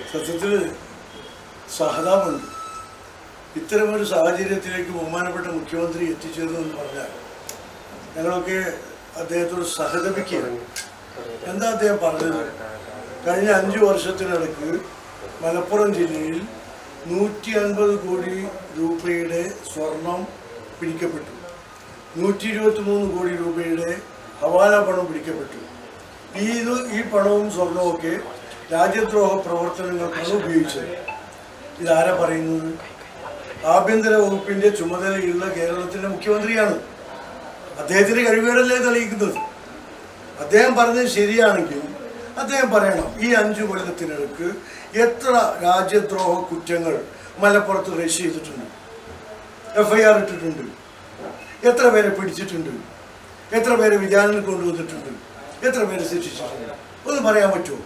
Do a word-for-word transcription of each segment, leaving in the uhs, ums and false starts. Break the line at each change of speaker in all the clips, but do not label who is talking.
സത്യത്തിൽ സഹതാപമുണ്ട്. ഇത്തരമൊരു സാഹചര്യത്തിലേക്ക് ബഹുമാനപ്പെട്ട മുഖ്യമന്ത്രി എത്തിച്ചേർന്നെന്ന് പറഞ്ഞാൽ ഞങ്ങളൊക്കെ അദ്ദേഹത്തോട് സഹതപിക്കുകയാണ്. എന്താ അദ്ദേഹം പറഞ്ഞത്? കഴിഞ്ഞ അഞ്ച് വർഷത്തിനിടയ്ക്ക് മലപ്പുറം ജില്ലയിൽ നൂറ്റി അൻപത് കോടി രൂപയുടെ സ്വർണം പിടിക്കപ്പെട്ടു, നൂറ്റി ഇരുപത്തി മൂന്ന് കോടി രൂപയുടെ ഹവാല പണം പിടിക്കപ്പെട്ടു. ഈ ഇത് ഈ പണവും സ്വർണവുമൊക്കെ രാജ്യദ്രോഹ പ്രവർത്തനങ്ങൾക്കാണ് ഉപയോഗിച്ചത്. ഇതാരാ പറയുന്നത്? ആഭ്യന്തര വകുപ്പിൻ്റെ ചുമതലയുള്ള കേരളത്തിൻ്റെ മുഖ്യമന്ത്രിയാണ്. അദ്ദേഹത്തിൻ്റെ കഴിവുകളല്ലേ തെളിയിക്കുന്നത്. അദ്ദേഹം പറഞ്ഞത് ശരിയാണെങ്കിൽ അദ്ദേഹം പറയണം, ഈ അഞ്ചു കൊല്ലത്തിനിടയ്ക്ക് എത്ര രാജ്യദ്രോഹ കുറ്റങ്ങൾ മലപ്പുറത്ത് രജിസ്റ്റർ ചെയ്തിട്ടുണ്ട്, എഫ് ഐ ആർ ഇട്ടിട്ടുണ്ട്, എത്ര പേരെ പിടിച്ചിട്ടുണ്ട്, എത്ര പേരെ വിചാരണ കൊണ്ടുവന്നിട്ടുണ്ട്, എത്ര പേരെ ശിക്ഷിച്ചിട്ടുണ്ട്, ഒന്ന് പറയാൻ പറ്റുമോ?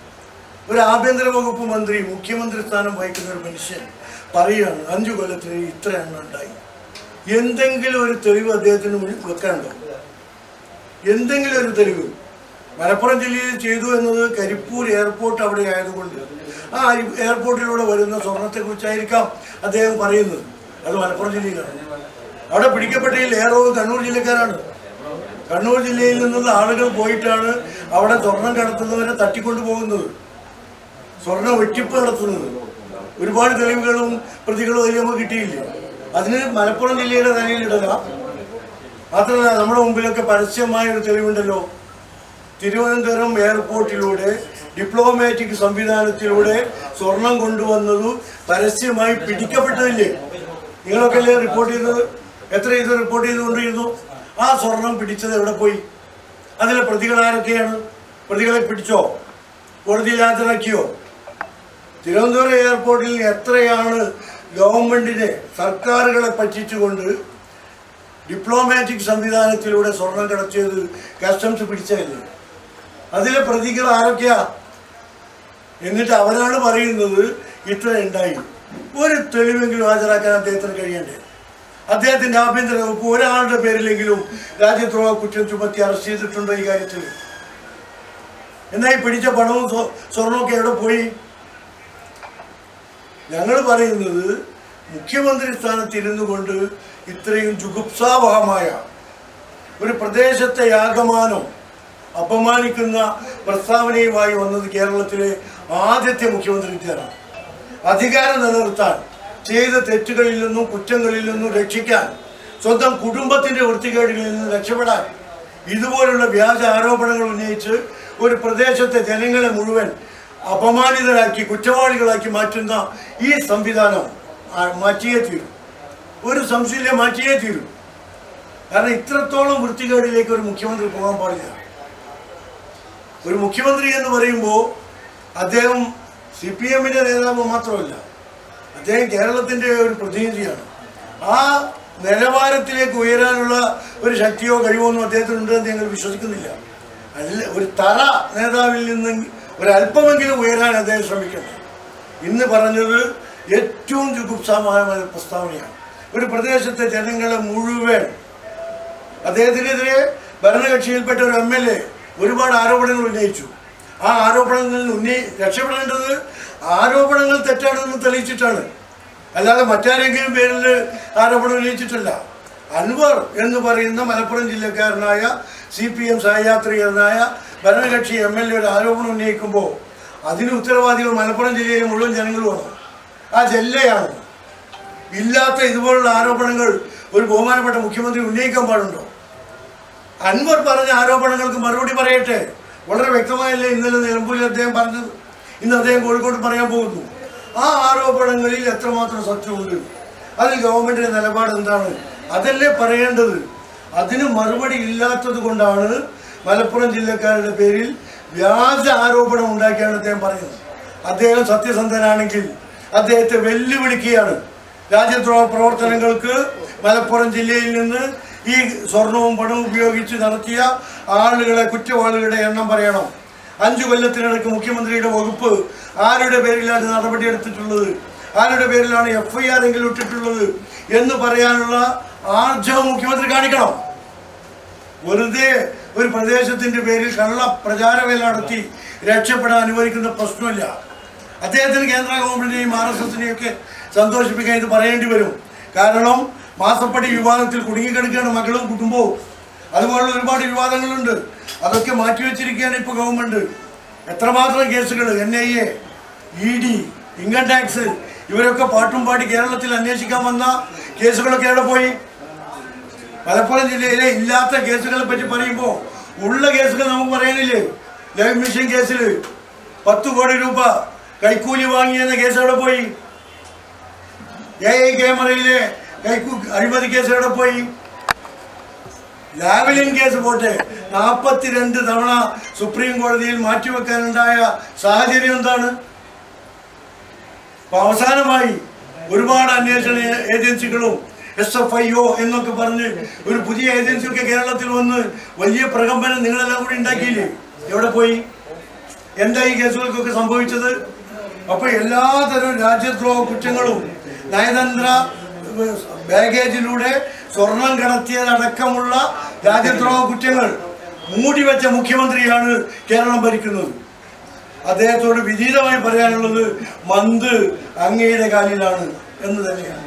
ഒരു ആഭ്യന്തര വകുപ്പ് മന്ത്രി, മുഖ്യമന്ത്രി സ്ഥാനം വഹിക്കുന്ന ഒരു മനുഷ്യൻ പറയുകയാണ് അഞ്ചു കൊല്ലത്തിന് ഇത്ര എണ്ണം ഉണ്ടായി. എന്തെങ്കിലും ഒരു തെളിവ് അദ്ദേഹത്തിന് മുന്നിൽ വെക്കാനുണ്ടോ? എന്തെങ്കിലും ഒരു തെളിവ്? മലപ്പുറം ജില്ലയിൽ ചെയ്തു എന്നത് കരിപ്പൂർ എയർപോർട്ട് അവിടെ ആയതുകൊണ്ട് ആ എയർപോർട്ടിലൂടെ വരുന്ന സ്വർണത്തെക്കുറിച്ചായിരിക്കാം അദ്ദേഹം പറയുന്നത്. അത് മലപ്പുറം ജില്ലയിലാണ്. അവിടെ പിടിക്കപ്പെട്ടതിൽ ഏറവും കണ്ണൂർ ജില്ലക്കാരാണ്. കണ്ണൂർ ജില്ലയിൽ നിന്നുള്ള ആളുകൾ പോയിട്ടാണ് അവിടെ സ്വർണം കടത്തുന്നവരെ തട്ടിക്കൊണ്ടു പോകുന്നത്, സ്വർണ്ണ വെട്ടിപ്പ് നടത്തുന്നത്. ഒരുപാട് തെളിവുകളും പ്രതികളും അതിൽ നമുക്ക് കിട്ടിയില്ല. അതിന് മലപ്പുറം ജില്ലയുടെ തലയിലിടുക മാത്രമല്ല, നമ്മുടെ മുമ്പിലൊക്കെ പരസ്യമായ ഒരു തെളിവുണ്ടല്ലോ. തിരുവനന്തപുരം എയർപോർട്ടിലൂടെ ഡിപ്ലോമാറ്റിക് സംവിധാനത്തിലൂടെ സ്വർണം കൊണ്ടുവന്നത് പരസ്യമായി പിടിക്കപ്പെട്ടതില്ലേ? നിങ്ങളൊക്കെ അല്ലേ റിപ്പോർട്ട് ചെയ്തത്? എത്ര ഇത് റിപ്പോർട്ട് ചെയ്തുകൊണ്ടിരുന്നു? ആ സ്വർണം പിടിച്ചത് എവിടെ പോയി? അതിലെ പ്രതികൾ ആരൊക്കെയാണ്? പ്രതികളെ പിടിച്ചോ? കോടതിയിൽ ഹാജരാക്കിയോ? തിരുവനന്തപുരം എയർപോർട്ടിൽ എത്രയാണ് ഗവൺമെന്റിനെ, സർക്കാരുകളെ പറ്റിച്ചുകൊണ്ട് ഡിപ്ലോമാറ്റിക് സംവിധാനത്തിലൂടെ സ്വർണം കടത്തിയത് കസ്റ്റംസ് പിടിച്ചതല്ലേ? അതിലെ പ്രതികൾ ആരൊക്കെയാ? എന്നിട്ട് അവരാണ് പറയുന്നത് ഇത്ര ഉണ്ടായി. ഒരു തെളിവെങ്കിലും ഹാജരാക്കാൻ അദ്ദേഹത്തിന് കഴിയണ്ടേ? അദ്ദേഹത്തിന്റെ ആഭ്യന്തര വകുപ്പ് ഒരാളുടെ പേരിലെങ്കിലും രാജ്യദ്രോഹ കുറ്റം ചുമത്തി അറസ്റ്റ് ചെയ്തിട്ടുണ്ടോ ഈ കാര്യത്തിൽ? എന്നാൽ ഈ പിടിച്ച പണവും സ്വർണമൊക്കെ എവിടെ പോയി? ഞങ്ങൾ പറയുന്നത് മുഖ്യമന്ത്രി സ്ഥാനത്തിരുന്നു കൊണ്ട് ഇത്രയും ജുഗുപ്സാവഹമായ ഒരു പ്രദേശത്തെ യാഗമാനം അപമാനിക്കുന്ന പ്രസ്താവനയുമായി വന്നത് കേരളത്തിലെ ആദ്യത്തെ മുഖ്യമന്ത്രിക്കാണ്. അധികാരം നിലനിർത്താൻ, ചെയ്ത തെറ്റുകളിൽ നിന്നും കുറ്റങ്ങളിൽ നിന്നും രക്ഷിക്കാൻ, സ്വന്തം കുടുംബത്തിന്റെ വൃത്തികേടുകളിൽ നിന്ന് രക്ഷപ്പെടാൻ ഇതുപോലുള്ള വ്യാജ ആരോപണങ്ങൾ ഉന്നയിച്ച് ഒരു പ്രദേശത്തെ ജനങ്ങളെ മുഴുവൻ അപമാനിതരാക്കി കുറ്റവാളികളാക്കി മാറ്റുന്ന ഈ സംവിധാനം മാറ്റിയേ തീരും. ഒരു സംശയമില്ല, മാറ്റിയേ തീരും. കാരണം ഇത്രത്തോളം വൃത്തികേടിലേക്ക് ഒരു മുഖ്യമന്ത്രി പോകാൻ പാടില്ല. ഒരു മുഖ്യമന്ത്രി എന്ന് പറയുമ്പോൾ അദ്ദേഹം സി പി എമ്മിൻ്റെ നേതാവ് മാത്രമല്ല, അദ്ദേഹം കേരളത്തിൻ്റെ ഒരു പ്രതിനിധിയാണ്. ആ നിലവാരത്തിലേക്ക് ഉയരാനുള്ള ഒരു ശക്തിയോ കഴിവോ ഒന്നും അദ്ദേഹത്തിനുണ്ടെന്ന് ഞങ്ങൾ വിശ്വസിക്കുന്നില്ല. അല്ല, ഒരു തറ നേതാവിൽ നിന്ന് ഒരല്പമെങ്കിലും ഉയരാൻ അദ്ദേഹം ശ്രമിക്കണം. ഇന്ന് പറഞ്ഞത് ഏറ്റവും ജുഗുപ്സാമായ പ്രസ്താവനയാണ്. ഒരു പ്രദേശത്തെ ജനങ്ങളെ മുഴുവൻ, അദ്ദേഹത്തിനെതിരെ ഭരണകക്ഷിയിൽപ്പെട്ട ഒരു എം എൽ എ ഒരുപാട് ആരോപണങ്ങൾ ഉന്നയിച്ചു. ആ ആരോപണങ്ങളിൽ ഉന്നയി രക്ഷപ്പെടേണ്ടത് ആരോപണങ്ങൾ തെറ്റാണെന്ന് തെളിയിച്ചിട്ടാണ്, അല്ലാതെ മറ്റാരെങ്കിലും പേരിൽ ആരോപണം ഉന്നയിച്ചിട്ടില്ല. അൻവർ എന്ന് പറയുന്ന മലപ്പുറം ജില്ലക്കാരനായ സി പി എം സഹയാത്രികനായ ഭരണകക്ഷി എം എൽ എ ഒരു ആരോപണം ഉന്നയിക്കുമ്പോൾ അതിന് ഉത്തരവാദികൾ മലപ്പുറം ജില്ലയിലെ മുഴുവൻ ജനങ്ങളുമാണ്. ആ ജില്ലയാണ്. ഇല്ലാത്ത ഇതുപോലുള്ള ആരോപണങ്ങൾ ഒരു ബഹുമാനപ്പെട്ട മുഖ്യമന്ത്രി ഉന്നയിക്കാൻ പാടുണ്ടോ? അൻവർ പറഞ്ഞ ആരോപണങ്ങൾക്ക് മറുപടി പറയട്ടെ. വളരെ വ്യക്തമായല്ലേ ഇന്നലെ നിലമ്പൂരിൽ അദ്ദേഹം പറഞ്ഞത്, ഇന്ന് അദ്ദേഹം കോഴിക്കോട് പറയാൻ പോകുന്നു. ആ ആരോപണങ്ങളിൽ എത്രമാത്രം സത്യമുണ്ട്, അതിൽ ഗവൺമെന്റിന്റെ നിലപാട് എന്താണ്, അതല്ലേ പറയേണ്ടത്. അതിന് മറുപടി ഇല്ലാത്തത് കൊണ്ടാണ് മലപ്പുറം ജില്ലക്കാരുടെ പേരിൽ വ്യാജ ആരോപണം ഉണ്ടാക്കിയാണ് അദ്ദേഹം പറയുന്നത്. അദ്ദേഹം സത്യസന്ധനാണെങ്കിൽ അദ്ദേഹത്തെ വെല്ലുവിളിക്കുകയാണ്. രാജ്യദ്രോഹ പ്രവർത്തനങ്ങൾക്ക് മലപ്പുറം ജില്ലയിൽ നിന്ന് ഈ സ്വർണവും പണവും ഉപയോഗിച്ച് നടത്തിയ ആളുകളെ, കുറ്റവാളികളുടെ എണ്ണം പറയണം. അഞ്ചു കൊല്ലത്തിനിടയ്ക്ക് മുഖ്യമന്ത്രിയുടെ വകുപ്പ് ആരുടെ പേരിലാണ് നടപടിയെടുത്തിട്ടുള്ളത്, ആരുടെ പേരിലാണ് എഫ് ഐ ആർ എങ്കിലും ഇട്ടിട്ടുള്ളത് എന്ന് പറയാനുള്ള ആർജവം മുഖ്യമന്ത്രി കാണിക്കണം. വെറുതെ ഒരു പ്രദേശത്തിന്റെ പേരിൽ കള്ള പ്രചാരവേല നടത്തി രക്ഷപ്പെടാൻ അനുവദിക്കുന്ന പ്രശ്നമില്ല. അദ്ദേഹത്തിന് കേന്ദ്ര ഗവൺമെൻറ്റിനെയും ആർ എസ് എസിനെയും ഒക്കെ സന്തോഷിപ്പിക്കാൻ ഇത് പറയേണ്ടി വരും. കാരണം മാസപ്പടി വിവാദത്തിൽ കുടുങ്ങിക്കിടക്കുകയാണ് മകളും കുടുംബവും. അതുപോലുള്ള ഒരുപാട് വിവാദങ്ങളുണ്ട്. അതൊക്കെ മാറ്റിവെച്ചിരിക്കുകയാണ് ഇപ്പോൾ ഗവൺമെൻറ്. എത്രമാത്രം കേസുകൾ N I A, E D, income tax ഇവരൊക്കെ പാട്ടും പാടി കേരളത്തിൽ അന്വേഷിക്കാൻ വന്ന കേസുകളൊക്കെ എവിടെ പോയി? മലപ്പുറം ജില്ലയിലെ ഇല്ലാത്ത കേസുകളെ പറ്റി പറയുമ്പോൾ ഉള്ള കേസുകൾ നമുക്ക് പറയാനില്ലേ? ലൈഫ് മിഷൻ കേസിൽ പത്ത് കോടി രൂപ കൈക്കൂലി വാങ്ങിയെന്ന കേസ് എവിടെ പോയി? എ ഐ ക്യാമറയിലെ കൈക്കൂ അഴിമതി കേസ് എവിടെ പോയി? ലാവലിൻ കേസ് പോട്ടെ, നാൽപ്പത്തിരണ്ട് തവണ സുപ്രീം കോടതിയിൽ മാറ്റിവെക്കാനുണ്ടായ സാഹചര്യം എന്താണ്? അപ്പൊ അവസാനമായി ഒരുപാട് അന്വേഷണ ഏജൻസികളും എസ് എഫ് ഐ ഒ എന്നൊക്കെ പറഞ്ഞ് ഒരു പുതിയ ഏജൻസിയൊക്കെ കേരളത്തിൽ വന്ന് വലിയ പ്രകമ്പനം നിങ്ങളെല്ലാം കൂടി ഉണ്ടാക്കിയില്ലേ? എവിടെ പോയി? എന്താ ഈ കേസുകൾക്കൊക്കെ സംഭവിച്ചത്? അപ്പൊ എല്ലാതരം രാജ്യദ്രോഹ കുറ്റങ്ങളും നയതന്ത്ര ബാഗേജിലൂടെ സ്വർണം കടത്തിയതടക്കമുള്ള രാജ്യദ്രോഹ കുറ്റങ്ങൾ മൂടിവെച്ച മുഖ്യമന്ത്രിയാണ് കേരളം ഭരിക്കുന്നത്. അദ്ദേഹത്തോട് വിനീതമായി പറയാനുള്ളത് മന്ത് അങ്ങയുടെ കാലിലാണ് എന്ന് തന്നെയാണ്.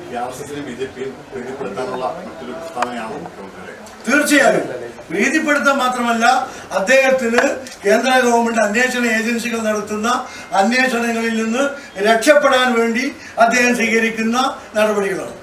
തീർച്ചയായും പ്രീതിപ്പെടുത്താൻ മാത്രമല്ല, അദ്ദേഹത്തിന് കേന്ദ്ര ഗവൺമെന്റ് അന്വേഷണ ഏജൻസികൾ നടത്തുന്ന അന്വേഷണങ്ങളിൽ നിന്ന് രക്ഷപ്പെടാൻ വേണ്ടി അദ്ദേഹം സ്വീകരിക്കുന്ന നടപടികളാണ്.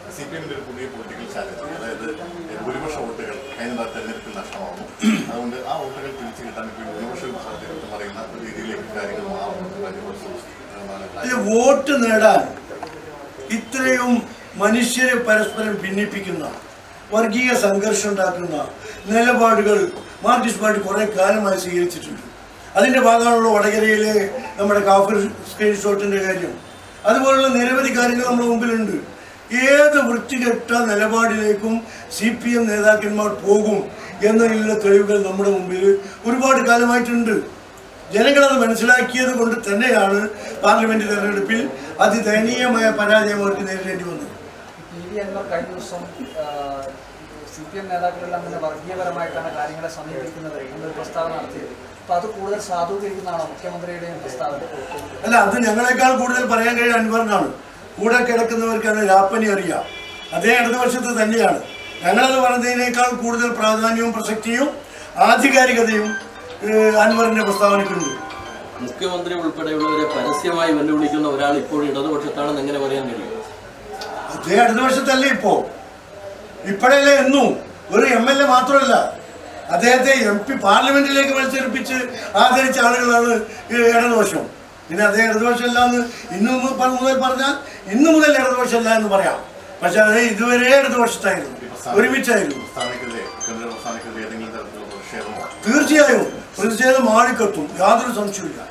അതുകൊണ്ട് ആ വോട്ടുകൾ തിരിച്ചു കിട്ടാൻ പറയുന്ന രീതിയിലേക്ക് കാര്യങ്ങൾ മാറുന്നു.
വോട്ട് നേടാൻ ഇത്രയും മനുഷ്യരെ പരസ്പരം ഭിന്നിപ്പിക്കുന്ന, വർഗീയ സംഘർഷം ഉണ്ടാക്കുന്ന നിലപാടുകൾ മാർക്സിസ്റ്റ് പാർട്ടി കുറെ കാലമായി സ്വീകരിച്ചിട്ടുണ്ട്. അതിന്റെ ഭാഗമാണുള്ള വടകരയിലെ നമ്മുടെ കാഫിർ സ്ക്രീൻഷോട്ടിന്റെ കാര്യം. അതുപോലുള്ള നിരവധി കാര്യങ്ങൾ നമ്മുടെ മുമ്പിലുണ്ട്. ഏത് വൃത്തികെട്ട നിലപാടിലേക്കും സി പി എം നേതാക്കന്മാർ പോകും എന്നതിലുള്ള തെളിവുകൾ നമ്മുടെ മുമ്പിൽ ഒരുപാട് കാലമായിട്ടുണ്ട്. ജനങ്ങളത് മനസ്സിലാക്കിയത് കൊണ്ട് തന്നെയാണ് പാർലമെന്റ് തെരഞ്ഞെടുപ്പിൽ അതിദയനീയമായ പരാജയം അവർക്ക് നേരിടേണ്ടി വന്നത്.
പി വി അൻവർ കഴിഞ്ഞ ദിവസം സി പി എം നേതാക്കളെല്ലാം തന്നെ വർഗീയപരമായിട്ടാണ് കാര്യങ്ങളെ സമീപിക്കുന്നത് എന്നൊരു പ്രസ്താവന നടത്തിയത്. അപ്പൊ അത് കൂടുതൽ സാധൂകരിക്കുന്നതാണോ മുഖ്യമന്ത്രിയുടെയും പ്രസ്താവന?
അല്ല, അത് ഞങ്ങളെക്കാൾ കൂടുതൽ പറയാൻ കഴിയും അൻവറിനാണ്. കൂടെ കിടക്കുന്നവർക്കാണ് രാപ്പനി അറിയാം. അതേ ഇടതുപക്ഷത്ത് തന്നെയാണ്. ഞങ്ങളത് പറഞ്ഞതിനേക്കാൾ കൂടുതൽ പ്രാധാന്യവും പ്രസക്തിയും ആധികാരികതയും അൻവറിന്റെ പ്രസ്താവനയ്ക്കുണ്ട്.
മുഖ്യമന്ത്രി ഉൾപ്പെടെയുള്ളവരെ പരസ്യമായി വെല്ലുവിളിക്കുന്ന ഒരാൾ ഇപ്പോൾ ഇടതുപക്ഷത്താണെന്ന് എങ്ങനെ പറയാൻ കഴിയും?
അതേ ഇടതുപക്ഷത്തല്ലേ ഇപ്പോ? ഇപ്പോഴല്ലേ എന്നും ഒരു എം എൽ എ മാത്രമല്ല, അദ്ദേഹത്തെ എം പി പാർലമെന്റിലേക്ക് മത്സരിപ്പിച്ച് ആദരിച്ച ആളുകളാണ് ഇടതുപക്ഷം. പിന്നെ അദ്ദേഹം ഇടതുപക്ഷമല്ല എന്ന് ഇന്ന് മുതൽ പറഞ്ഞാൽ ഇന്ന് മുതൽ ഇടതുപക്ഷമല്ല എന്ന് പറയാം. പക്ഷെ അത് ഇതുവരെ ഇടതുപക്ഷത്തായിരുന്നു, ഒരുമിച്ചായിരുന്നു. തീർച്ചയായും പ്രതിഷേധം ആളിക്കത്തും, യാതൊരു സംശയമില്ല.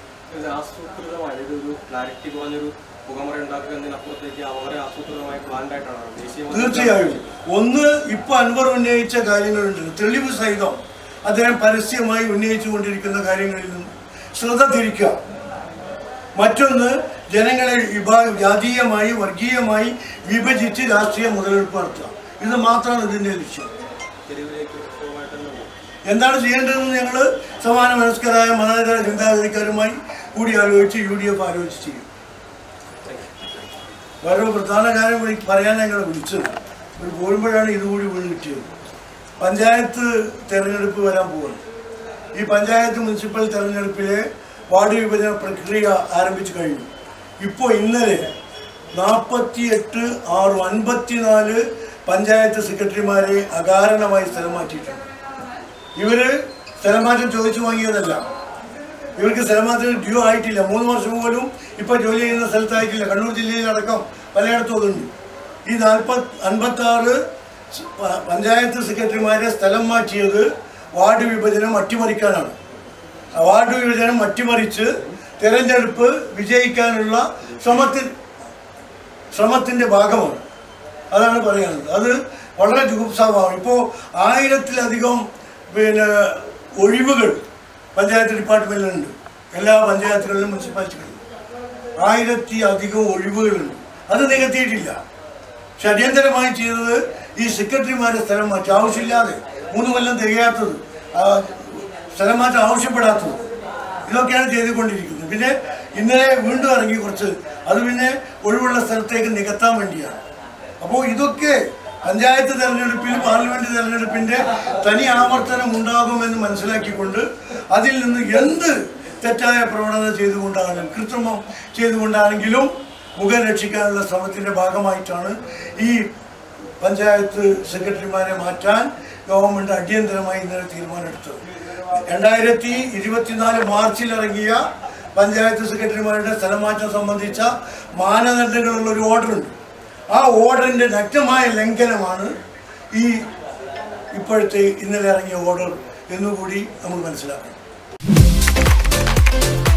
തീർച്ചയായും ഒന്ന് ഇപ്പൊ അൻവർ ഉന്നയിച്ച കാര്യങ്ങളുണ്ട്, തെളിവ് സഹിതം അദ്ദേഹം പരസ്യമായി ഉന്നയിച്ചു കൊണ്ടിരിക്കുന്ന കാര്യങ്ങളിൽ നിന്ന് ശ്രദ്ധ തിരിക്കുക. മറ്റൊന്ന്, ജനങ്ങളെ വിഭാ ജാതീയമായി വർഗീയമായി വിഭജിച്ച് രാഷ്ട്രീയ മുതലെടുപ്പ് നടത്തുക. ഇത് മാത്രമാണ് ഇതിന്റെ ലക്ഷ്യം. എന്താണ് ചെയ്യേണ്ടതെന്ന് ഞങ്ങൾ സമാന മനസ്കരായ മതേതര ചിന്താഗതിക്കാരുമായി കൂടി ആലോചിച്ച് യു ഡി എഫ് ആലോചിച്ച് ചെയ്യും. വേറൊരു പ്രധാന കാര്യം പറയാൻ ഞങ്ങൾ വിളിച്ചത്, ഒരു പോരുമ്പോഴാണ് ഇതുകൂടി വീണ് കിട്ടിയത്. പഞ്ചായത്ത് തെരഞ്ഞെടുപ്പ് വരാൻ പോവുകയാണ്. ഈ പഞ്ചായത്ത് മുനിസിപ്പൽ തെരഞ്ഞെടുപ്പിലെ വാർഡ് വിഭജന പ്രക്രിയ ആരംഭിച്ചു കഴിഞ്ഞു. ഇപ്പോൾ ഇന്നലെ നാൽപ്പത്തിയെട്ട് ആറ് അൻപത്തിനാല് പഞ്ചായത്ത് സെക്രട്ടറിമാരെ അകാരണമായി സ്ഥലം മാറ്റിയിട്ടുണ്ട്. ഇവര് സ്ഥലമാറ്റം ചോദിച്ചു വാങ്ങിയതല്ല, ഇവർക്ക് സ്ഥലമാറ്റം ഡ്യൂ ആയിട്ടില്ല. മൂന്ന് വർഷം പോലും ഇപ്പൊ ജോലി ചെയ്യുന്ന സ്ഥലത്തായിട്ടില്ല. കണ്ണൂർ ജില്ലയിലടക്കം പലയിടത്തും അതുണ്ട്. ഈ നാൽപ്പത് അൻപത്തി ആറ് പഞ്ചായത്ത് സെക്രട്ടറിമാരെ സ്ഥലം മാറ്റിയത് വാർഡ് വിഭജനം അട്ടിമറിക്കാനാണ്. വാർഡ് വിഭജനം അട്ടിമറിച്ച് തെരഞ്ഞെടുപ്പ് വിജയിക്കാനുള്ള ശ്രമത്തിൽ ശ്രമത്തിന്റെ ഭാഗമാണ്. അതാണ് പറയാനുള്ളത്. അത് വളരെ ജുഗുപ്സാവാണ്. ഇപ്പോൾ ആയിരത്തിലധികം പിന്നെ ഒഴിവുകൾ പഞ്ചായത്ത് ഡിപ്പാർട്ട്മെന്റിലുണ്ട്. എല്ലാ പഞ്ചായത്തുകളിലും മുനിസിപ്പാലിറ്റികളിലും ആയിരത്തി അധികം ഒഴിവുകളുണ്ട്. അത് നികത്തിയിട്ടില്ല. പക്ഷെ അടിയന്തരമായി ചെയ്തത് ഈ സെക്രട്ടറിമാരെ സ്ഥലം മാറ്റി, ആവശ്യമില്ലാതെ മൂന്ന് കൊല്ലം തികയാത്തത്, സ്ഥലം മാറ്റം ആവശ്യപ്പെടാത്തത്, ഇതൊക്കെയാണ് ചെയ്തുകൊണ്ടിരിക്കുന്നത്. പിന്നെ ഇന്നലെ വീണ്ടും ഇറങ്ങി കുറച്ച്, അത് പിന്നെ ഒഴിവുള്ള സ്ഥലത്തേക്ക് നികത്താൻ വേണ്ടിയാണ്. അപ്പോൾ ഇതൊക്കെ പഞ്ചായത്ത് തെരഞ്ഞെടുപ്പിൽ പാർലമെന്റ് തെരഞ്ഞെടുപ്പിന്റെ തനി ആവർത്തനം ഉണ്ടാകുമെന്ന് മനസ്സിലാക്കിക്കൊണ്ട് അതിൽ നിന്ന് എന്ത് തെറ്റായ പ്രവണത ചെയ്തുകൊണ്ടാണെങ്കിലും കൃത്രിമം ചെയ്തുകൊണ്ടാണെങ്കിലും മുഖം രക്ഷിക്കാനുള്ള ശ്രമത്തിന്റെ ഭാഗമായിട്ടാണ് ഈ പഞ്ചായത്ത് സെക്രട്ടറിമാരെ മാറ്റാൻ ഗവൺമെന്റ് അടിയന്തരമായി ഇന്നലെ തീരുമാനമെടുത്തത്. രണ്ടായിരത്തി ഇരുപത്തിനാല് മാർച്ചിൽ ഇറങ്ങിയ പഞ്ചായത്ത് സെക്രട്ടറിമാരുടെ സ്ഥലമാറ്റം സംബന്ധിച്ച മാനദണ്ഡങ്ങളുള്ള ഒരു ഓർഡറുണ്ട്. ആ ഓർഡറിന്റെ നഗ്നമായ ലംഘനമാണ് ഈ ഇപ്പോഴത്തെ ഇന്നലെ ഇറങ്ങിയ ഓർഡർ എന്നുകൂടി നമ്മൾ മനസ്സിലാക്കണം.